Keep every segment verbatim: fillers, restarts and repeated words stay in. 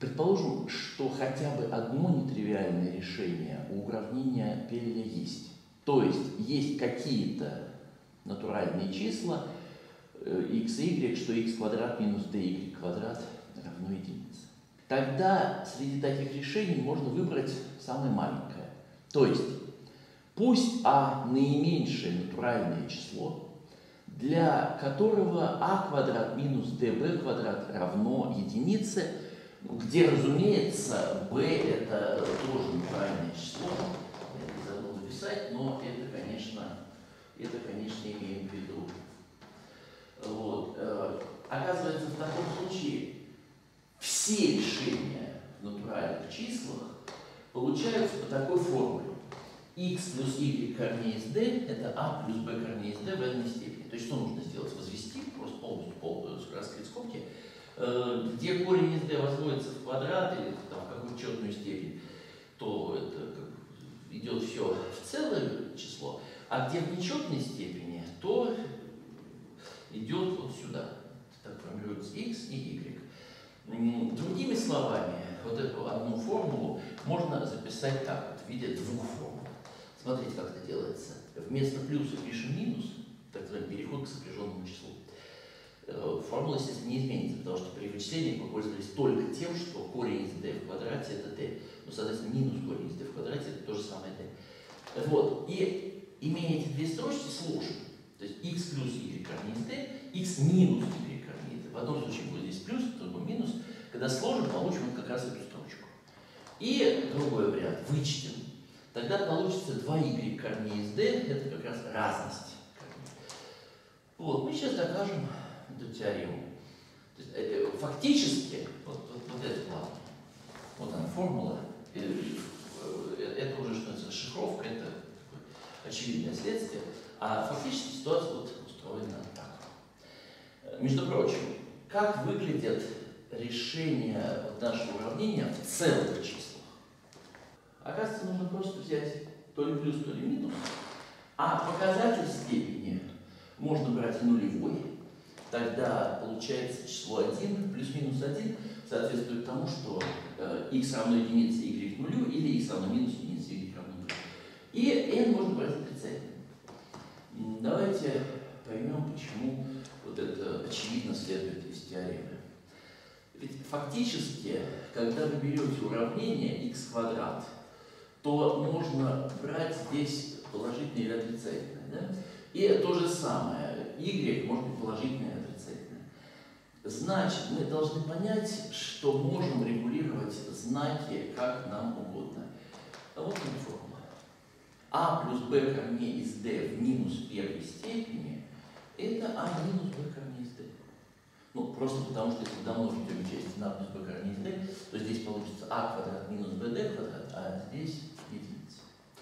Предположим, что хотя бы одно нетривиальное решение у уравнения Пелля есть. То есть есть какие-то натуральные числа x и y, что x квадрат минус dy квадрат равно единице. Тогда среди таких решений можно выбрать самое маленькое. То есть пусть а наименьшее натуральное число, для которого а квадрат минус db квадрат равно единице, где, разумеется, b это тоже натуральное число. Я не забыл написать, но это, конечно, это, конечно, имеем в виду. Вот. Оказывается, в таком случае все решения в натуральных числах получаются по такой формуле. X плюс y корней из d это а плюс b корней из d в n степени. То есть что нужно сделать? Возвести, просто полностью, полностью раскрыть скобки, где корень из d возводится в квадрат или там, в какую-то четную степень, то это идет все в целое число, а где в нечетной степени, то идет вот сюда. Так формируется x и y. Другими словами, вот эту одну формулу можно записать так, вот, в виде двух формул. Смотрите, как это делается. Вместо плюса пишем минус, так называемый переход к сопряженному числу. Формула, естественно, не изменится, потому что при вычислении мы пользовались только тем, что корень из d в квадрате это d. Ну, соответственно, минус корень из d в квадрате это то же самое d. Вот. И имея эти две строчки, сложим. То есть x плюс y корней из d, x минус y корней из d. В одном случае будет здесь плюс, в другом минус. Когда сложим, получим вот как раз эту строчку. И другой вариант. Вычтем. Тогда получится два y корней из d, это как раз разность. Вот. Мы сейчас докажем эту теорему. То есть, э, фактически, вот, вот, вот это главное. Вот она формула. Э, э, это уже что это шифровка, это такое очевидное следствие. А фактически ситуация вот устроена так. Между прочим, как выглядят решения нашего уравнения в целых числах? Оказывается, нужно просто взять то ли плюс, то ли минус. А показатель степени можно брать нулевой. Тогда получается число один плюс минус один соответствует тому, что э, x равно единице, y нулю, или x равно минус единице, y равно нулю. И n можно брать отрицательным. Давайте поймем, почему вот это очевидно следует из теоремы. Ведь фактически, когда вы берете уравнение x квадрат, то можно брать здесь положительное или отрицательное. Да? И то же самое, y может быть положительное и отрицательное. Значит, мы должны понять, что можем регулировать знаки как нам угодно. А вот эта формула. А плюс b корней из d в минус первой степени это а минус b корней из d. Ну, просто потому что если домножить обе части на плюс b корней из d, то здесь получится а квадрат минус bd квадрат, а здесь единица.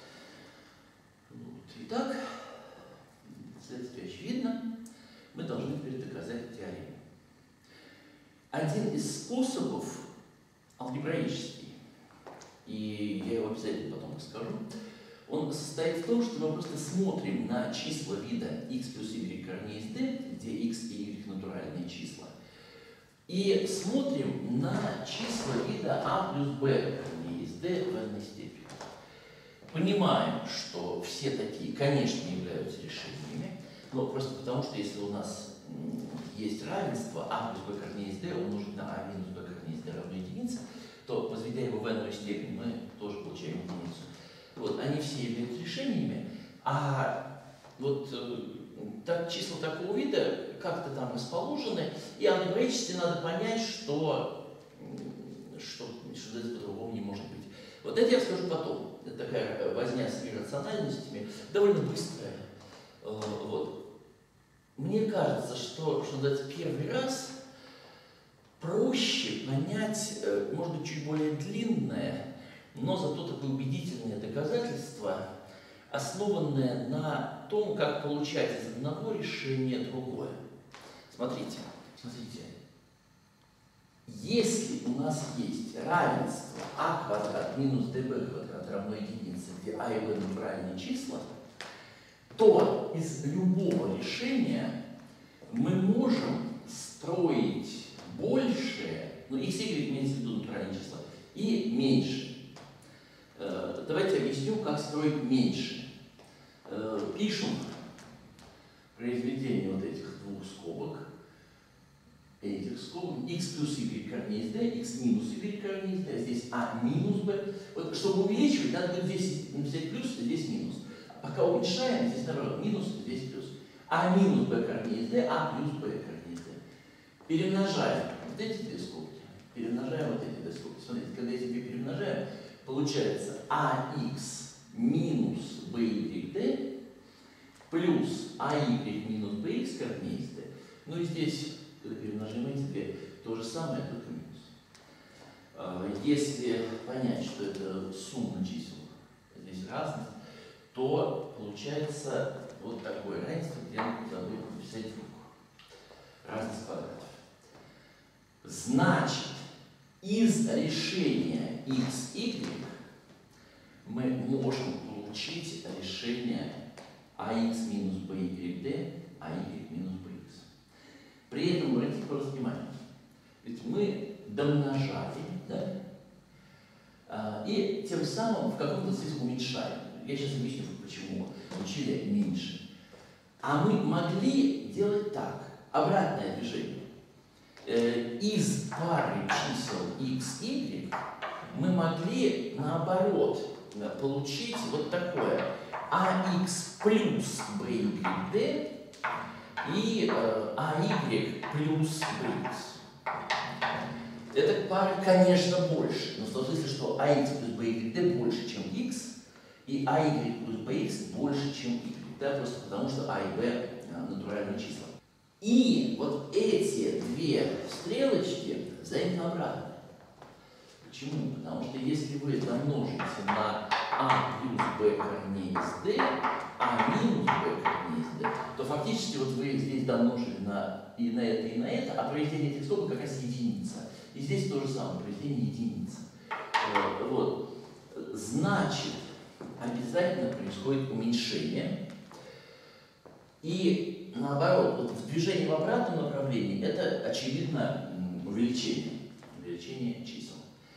Вот. Итак, следствие очевидно, мы должны теперь доказать теорему. Один из способов алгебраический, и я его обязательно потом расскажу, он состоит в том, что мы просто смотрим на числа вида x плюс y корней из d, где x и y натуральные числа, и смотрим на числа вида a плюс b корней из d в n степени. Понимаем, что все такие, конечно, являются решениями, но просто потому, что если у нас есть равенство а плюс b корней из d умножить на а минус b корней из d равно единице, то, возведя его в n степень, мы тоже получаем единицу. Вот, они все являются решениями, а вот э, так, числа такого вида как-то там расположены, и алгебраически надо понять, что, что, что это по-другому не может быть. Вот это я расскажу потом. Это такая возня с иррациональностями, довольно быстрая. Э, вот. Мне кажется, что, что называется, первый раз проще понять, э, может быть, чуть более длинное, но зато такое убедительное доказательство, основанное на том, как получать из одного решения другое. Смотрите, смотрите. Если у нас есть равенство а квадрат минус db квадрат равно единице, где а и b натуральные числа, то из любого решения мы можем строить большее, ну x, y имеется в виду натуральные числа, происходит меньше. Пишем произведение вот этих двух скобок, этих скобок, x плюс y корней из d, x минус y корней из d, здесь а минус b. Вот, чтобы увеличивать, надо будет здесь написать плюс, здесь минус. Пока уменьшаем, здесь наоборот, минус, здесь плюс. А минус b корней из d, а плюс b корней из d. Перемножаем вот эти две скобки, перемножаем вот эти две скобки. Смотрите, когда эти две перемножаем, получается ax минус by плюс ай минус bx корней из d. Ну и здесь, когда перемножаем эти две, то же самое, только минус. Если понять, что это сумма чисел, здесь разность, то получается вот такое равенство, где мы забыли написать руку. Разность квадратов. Значит, из решения x, y мы можем получить решение ax минус by, ay минус bx. При этом обратите просто внимание, ведь мы домножали, да? А, и тем самым в каком-то смысле уменьшаем. Я сейчас объясню, почему учили меньше. А мы могли делать так, обратное движение. Э, из пары чисел x, y мы могли наоборот получить вот такое ax плюс by и э, ay плюс bx. Эта пара, конечно, больше, но в том смысле, что ax плюс by больше, чем x, и ay плюс bx больше, чем y. Да, просто потому что a и b натуральные числа. И вот эти две стрелочки взаимно обратны. Почему? Потому что если вы домножите на а плюс b корней из d, а минус b корней из d, то фактически вот вы здесь домножили на и на это, и на это, а произведение этих скобок как раз единица. И здесь то же самое, произведение единицы. Вот. Значит, обязательно происходит уменьшение. И наоборот, вот в движении в обратном направлении это очевидно увеличение, увеличение чисел.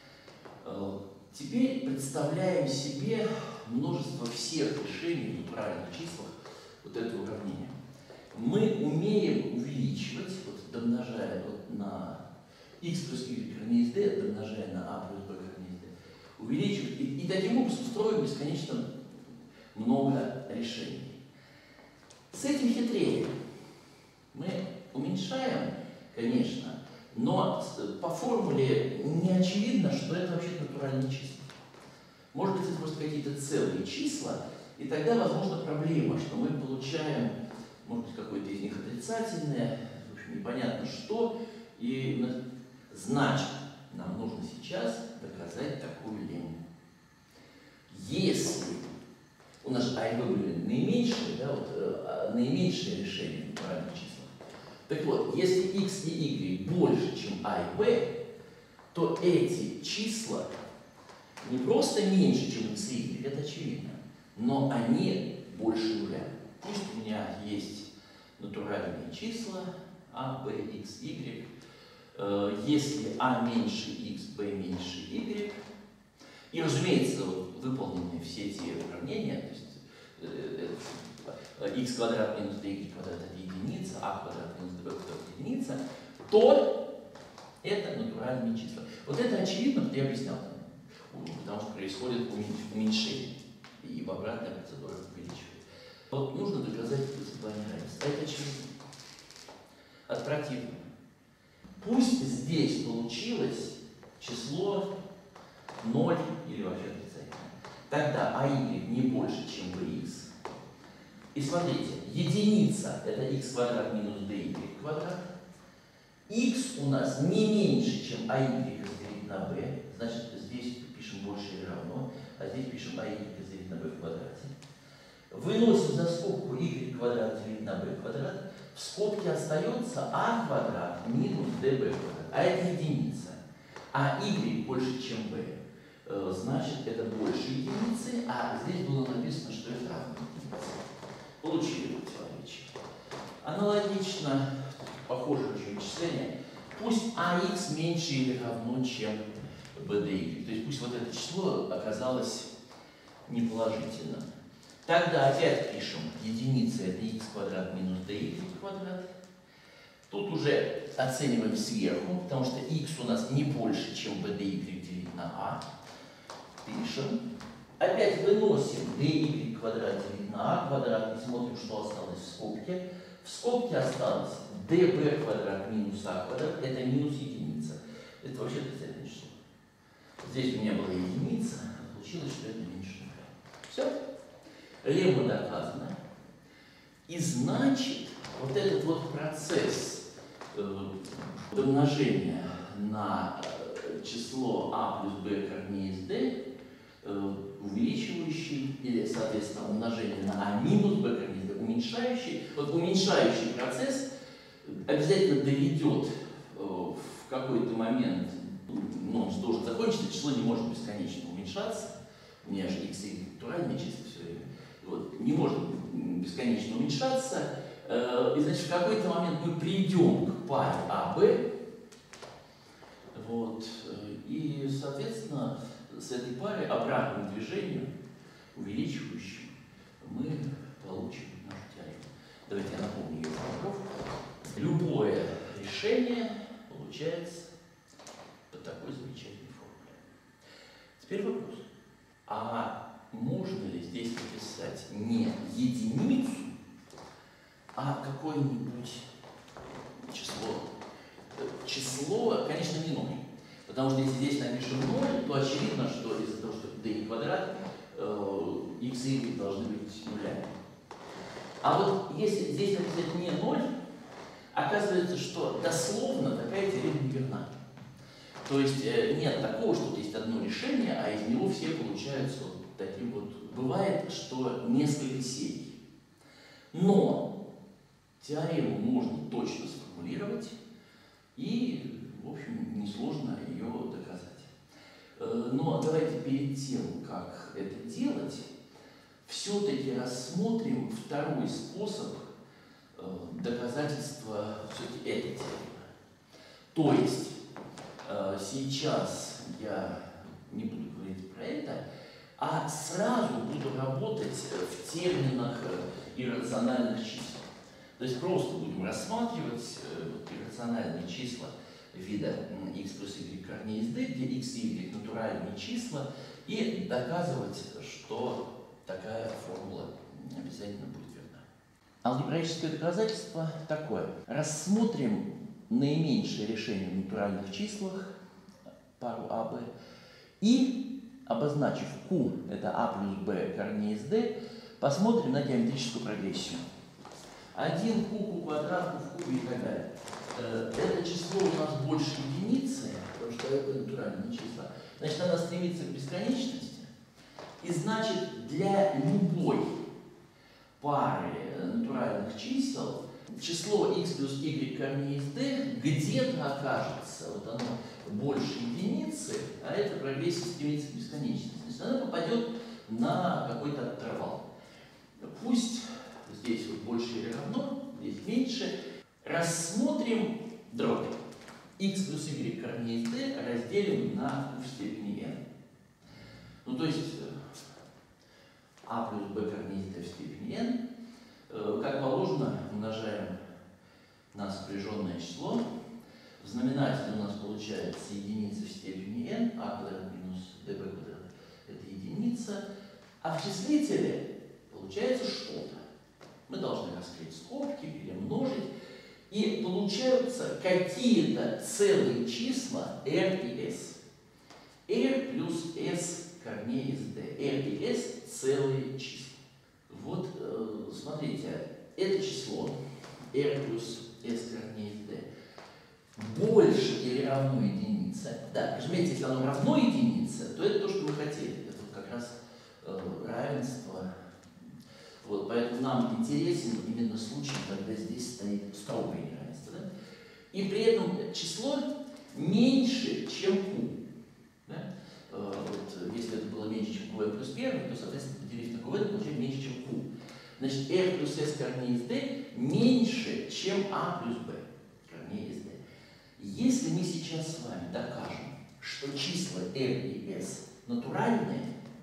Теперь представляем себе множество всех решений в натуральных числах вот этого уравнения. Мы умеем увеличивать, вот домножая вот на x плюс y корней из d, домножая на a плюс b корней из d, увеличивать. И, и таким образом строим бесконечно много решений. С этим хитрее. Мы уменьшаем, конечно, но по формуле не очевидно, что это вообще натуральные числа. Может быть, это просто какие-то целые числа, и тогда возможна проблема, что мы получаем, может быть, какое-то из них отрицательное, в общем, непонятно что, и значит, нам нужно сейчас доказать такую лему. Если у нас же а и b были наименьшие, да, вот, э, наименьшее решение натуральных чисел. Так вот, если x и y больше, чем а и b, то эти числа не просто меньше, чем x и y, это очевидно, но они больше нуля. Пусть у меня есть натуральные числа а, b, x, y. Э, если а меньше x, b меньше y, и, разумеется, выполнены все эти уравнения, то есть э, x квадрат минус dy квадрат это единица, а квадрат минус b квадрат единица, то это натуральные числа. Вот это очевидно, что я объяснял, потому что происходит уменьшение, и в обратная процедура увеличивает. Вот нужно доказать высыпание равенства. Это очевидно. Аттрактивно. Пусть здесь получилось число ноль или вообще отрицательное. Тогда а y не больше, чем bx. И смотрите, единица это x квадрат минус dy квадрат. X у нас не меньше, чем а y разделить на b. Значит, здесь пишем больше или равно, а здесь пишем а y разделить на b в квадрате. Выносим за скобку y квадрат разделить на b квадрат. В скобке остается а квадрат минус db квадрат. А это единица. А y больше, чем b. Значит, это больше единицы, а здесь было написано, что это равно единице. Получили противоречие. Аналогично, похожее очень вычисление, пусть ax меньше или равно, чем bdy. То есть пусть вот это число оказалось не положительно. Тогда опять пишем, единица это х квадрат минус dy квадрат. Тут уже оцениваем сверху, потому что х у нас не больше, чем b dy делить на а. Пишем. Опять выносим dy квадрат делить на а квадрат и смотрим, что осталось в скобке. В скобке осталось db квадрат минус а квадрат, это минус единица. Это вообще отрицательное число. Здесь у меня была единица, а получилось, что это меньше нуля. Все. Лемма доказана. И значит, вот этот вот процесс э, умножения на число а плюс b корней из d, э, увеличивающий, или, соответственно, умножение на а минус b корней из d, уменьшающий, вот уменьшающий процесс обязательно доведет э, в какой-то момент, ну, он должен закончиться, число не может бесконечно уменьшаться, у меня же x и натуральные числа все время, вот, не может бесконечно уменьшаться, э, и значит в какой-то момент мы придем к паре АБ, вот, и, соответственно, с этой парой обратным движением, увеличивающим, мы получим нашу теорему. Давайте я напомню ее формулировку. Любое решение получается по такой замечательной формуле. Теперь вопрос. А можно ли здесь написать не единицу, а какое-нибудь число? Число, конечно, не ноль. Потому что если здесь напишем ноль, то очевидно, что из-за того, что d квадрат, x и y должны быть нулями. А вот если здесь написать не ноль, оказывается, что дословно такая теорема неверна. То есть нет такого, что вот есть одно решение, а из него все получаются вот таким вот. Бывает, что несколько серий. Но теорему можно точно сформулировать, и, в общем, несложно ее доказать. Но давайте перед тем, как это делать, все-таки рассмотрим второй способ доказательства все-таки этой теоремы. То есть сейчас я не буду говорить про это, а сразу буду работать в терминах иррациональных чисел. То есть просто будем рассматривать иррациональные числа вида x плюс y корней из d, где x и y натуральные числа, и доказывать, что такая формула обязательно будет верна. Алгебраическое доказательство такое. Рассмотрим наименьшее решение в натуральных числах, пару а, b, и, обозначив q, это а плюс b корней из d, посмотрим на геометрическую прогрессию. один q, q квадрат, q в кубе и так далее. Это число у нас больше единицы, потому что это натуральные числа. Значит, она стремится к бесконечности. И значит, для любой пары натуральных чисел число x плюс y корней из d где-то окажется, вот оно больше единицы, а эта прогрессия стремится к бесконечности. Значит, она попадет на какой-то интервал. Пусть здесь вот больше или равно, здесь меньше. Рассмотрим дробь. X плюс y корней из d разделим на q в степени n. Ну, то есть a плюс b корней из d в степени n, как положено, умножаем на сопряженное число. В знаменателе у нас получается единица в степени n, a квадрат минус db квадрат, это единица. А в числителе получается что-то. Мы должны раскрыть скобки, перемножить. И получаются какие-то целые числа r и s. r плюс s корней из d. r и s целые числа. Вот, э, смотрите, это число r плюс s корней из d больше или равно единице. Да, разумеется, если оно равно единице, то это то, что мы хотели. Это вот как раз э, равенство. Вот, поэтому нам интересен именно случай, когда здесь стоит строгое неравенство. Да? И при этом число меньше, чем q. Да? Э, вот, если это было меньше, чем qn плюс один, то, соответственно, поделив на qn, получаем меньше, чем q. Значит, r плюс s корней из d меньше, чем a плюс b корней из d. Если мы сейчас с вами докажем, что числа r и s натуральные,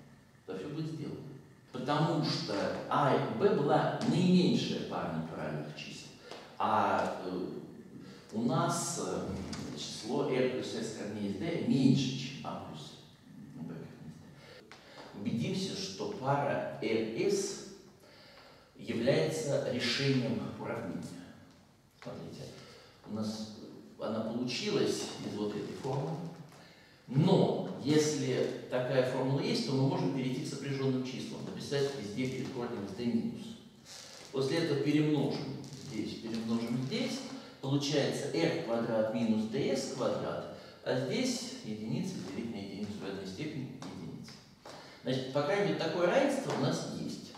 то все будет сделано. Потому что А и Б была наименьшая пара натуральных чисел, а э, у нас э, число R плюс S корней из D меньше, чем А плюс B корней из D. Убедимся, что пара R S является решением уравнения. Смотрите, у нас она получилась из вот этой формулы. Но если такая формула есть, то мы можем перейти к сопряженным числам, написать везде перед корнем с d минус. После этого перемножим здесь, перемножим здесь, получается r квадрат минус ds квадрат, а здесь единица делить на единицу в равной степени единицы. Значит, по крайней мере, такое равенство у нас есть.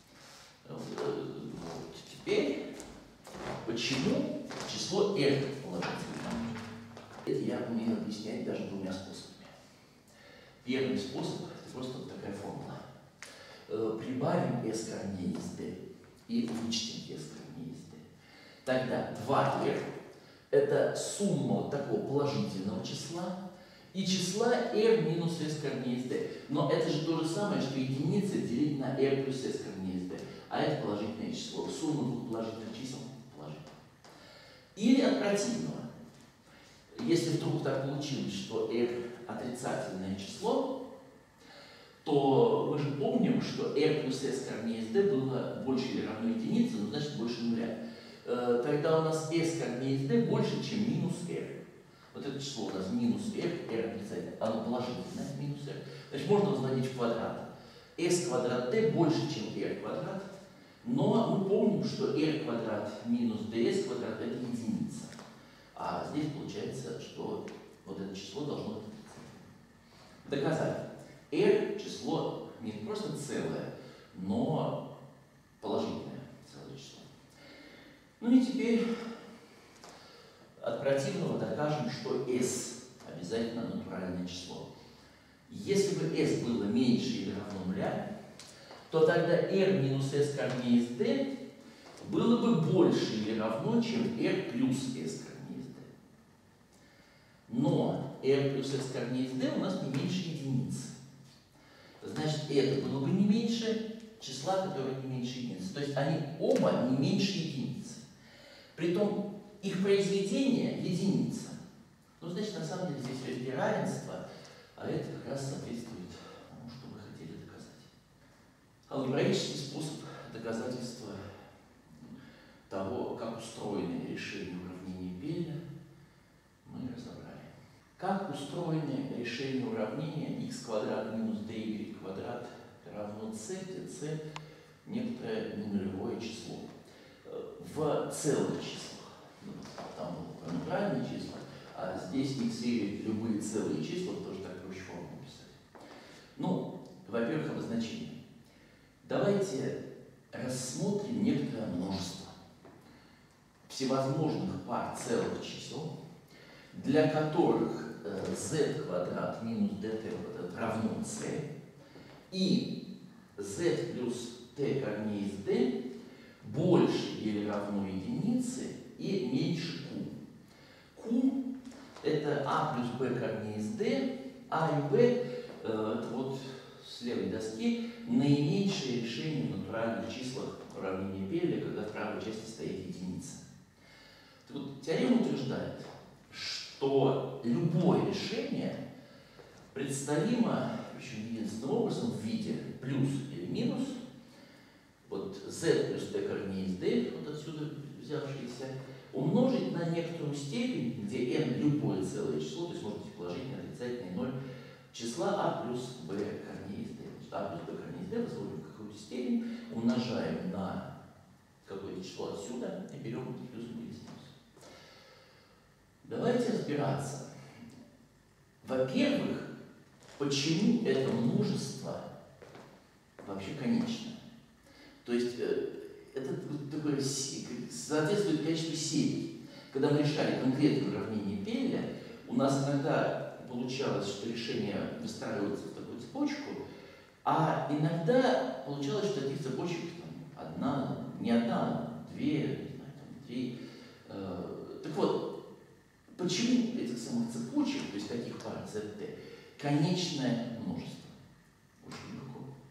Вот. Теперь, почему число r положительное? Это я умею объяснять даже двумя способами. Первый способ – это просто вот такая формула. Прибавим s корней из d и вычтем s корней из d. Тогда два r – это сумма вот такого положительного числа и числа r минус s корней из d. Но это же то же самое, что единица делить на r плюс s корней из d. А это положительное число. Сумма двух положительных чисел положительная. Или от противного. Если вдруг так получилось, что r отрицательное число, то мы же помним, что r плюс s корней из d было больше или равно единице, ну значит больше нуля. Тогда у нас s корней из d больше, чем минус r. Вот это число у нас минус r, r отрицательное, оно положительное, минус r. Значит, можно возводить в квадрат. S квадрат d больше, чем r квадрат, но мы помним, что r квадрат минус ds квадрат это единица. А здесь получается, что вот это число должно быть отрицательным. Доказать. R число не просто целое, но положительное целое число. Ну и теперь от противного докажем, что S обязательно натуральное число. Если бы S было меньше или равно нуля, то тогда R минус S корней из D было бы больше или равно, чем R плюс S корней из D. Но R плюс S корней из D у нас не меньше единицы. Значит, это было бы не меньше числа, которое не меньше единицы. То есть они оба не меньше единицы. Притом их произведение единица. Ну, значит, на самом деле здесь везде равенство, а это как раз соответствует тому, что мы хотели доказать. Алгебраический способ доказательства того, как устроены решения уравнения Пелля, мы разобрали. Как устроены решения уравнения x квадрат минус dy квадрат равно c, где c некоторое ненулевое число. В целых числах. Там было натуральные числа, а здесь x, y любые целые числа, тоже так проще форму писать. Ну, во-первых, обозначение. Давайте рассмотрим некоторое множество всевозможных пар целых чисел, для которых z квадрат минус dt квадрат равно c, и z плюс t корней из d больше или равно единице и меньше q. Q это a плюс b корней из d, a и b это вот с левой доски наименьшее решение в натуральных числах уравнения Пелля, когда в правой части стоит единица. Так вот, теорема утверждает, что любое решение представимо, причем единственным образом, в виде плюс или минус, вот z плюс t корней из d, вот отсюда взявшееся, умножить на некоторую степень, где n любое целое число, то есть может быть положительное, отрицательное, ноль, числа a плюс b корней из d. Значит, a плюс b корней из d возводим в какую-то степень, умножаем на какое-то число отсюда и берем плюс или минус. Давайте разбираться. Во-первых, почему это множество вообще конечное? То есть это такое соответствует количеству серий. Когда мы решали конкретное уравнение Пелля, у нас иногда получалось, что решение выстраивается в такую цепочку, а иногда получалось, что таких цепочек там, одна, не одна, а две, не знаю, там, три. Так вот, почему этих самых цепочек, то есть таких пар зет тэ, конечное множество? Очень легко.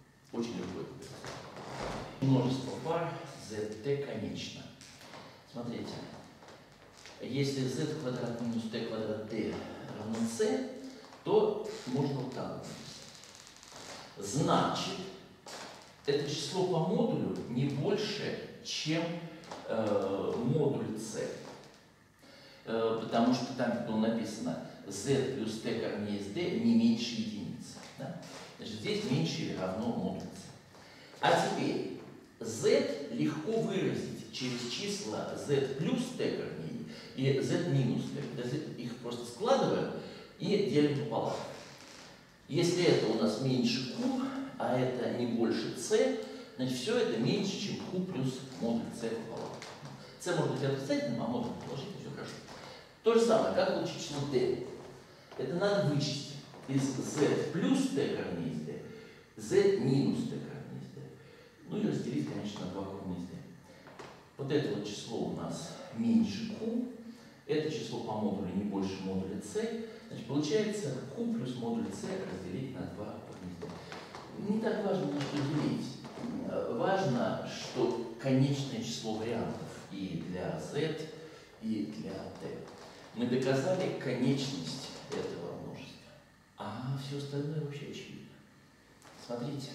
zt конечно. Смотрите, если z квадрат минус t квадрат t равно c, то можно вот так вот написать. Значит, это число по модулю не больше, чем э, модуль c. Э, потому что там было написано z плюс t корней из d не меньше единицы. Да? Значит, здесь меньше или равно модуль c. А теперь z легко выразить через числа z плюс t корней и z минус t. Их просто складываем и делим пополам. Если это у нас меньше q, а это не больше c, значит все это меньше, чем q плюс модуль c пополам. c может быть отрицательным, а модуль положительным, все хорошо. То же самое, как получить число d. Это надо вычесть из z плюс t корней из d, z минус t корней из d. Ну и разделить, конечно, на два корня из d. Вот это вот число у нас меньше q, это число по модулю не больше модуля c. Значит, получается q плюс модуль c разделить на два корня из d. Не так важно, на что делить. Важно, что конечное число вариантов и для z, и для t. Мы доказали конечность этого множества. А все остальное вообще очевидно. Смотрите.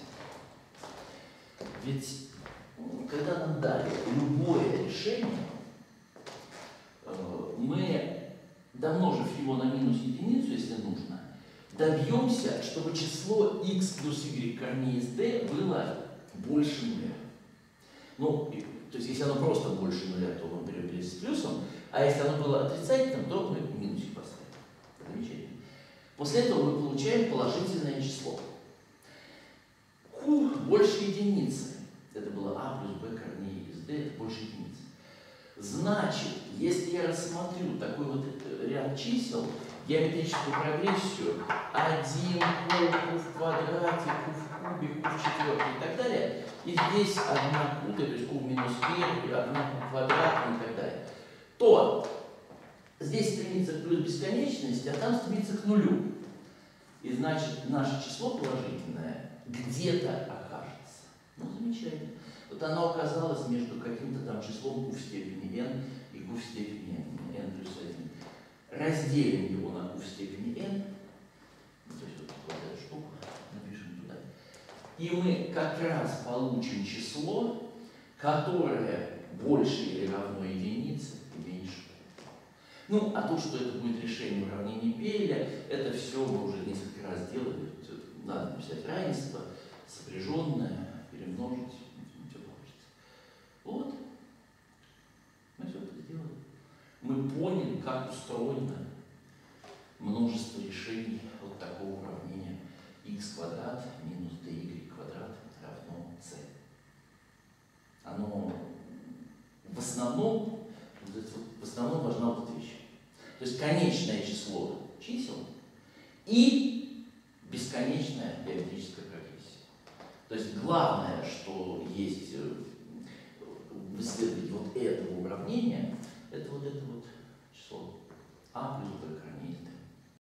Ведь когда нам дали любое решение, мы, домножив его на минус единицу, если нужно, добьемся, чтобы число x плюс y корней из d было больше нуля. Ну, то есть, если оно просто больше нуля, то мы берем с плюсом, а если оно было отрицательным, то мы минусик поставим. Замечательно. После этого мы получаем положительное число. Q больше единицы. Это было а плюс b корней из d, это больше единицы. Значит, если я рассмотрю такой вот ряд чисел, геометрическую прогрессию один, q, q в квадрате, q в кубе, q в четверке и так далее, и здесь одна q, то есть q минус первый, одна q квадратная и так далее, то здесь стремится к плюс бесконечности, а там стремится к нулю. И значит, наше число положительное где-то окажется. Ну, замечательно. Вот оно оказалось между каким-то там числом q в степени n и q в степени n плюс один. Разделим его на q в степени n. Ну, то есть вот такую штуку напишем туда. И мы как раз получим число, которое больше или равно единице и меньше. Ну, а то, что это будет решение уравнения Пейля, это все мы уже несколько раз делали. Надо написать равенство, сопряженное, перемножить, все получится. Вот. Мы все это сделали. Мы поняли, как устроено множество решений вот такого уравнения x квадрат минус dy квадрат равно c. Оно в основном, в основном важна вот эта вещь. То есть конечное число чисел и бесконечная геометрическая прогрессия. То есть главное, что есть в исследовании вот этого уравнения, это вот это вот число а плюс b корней из d.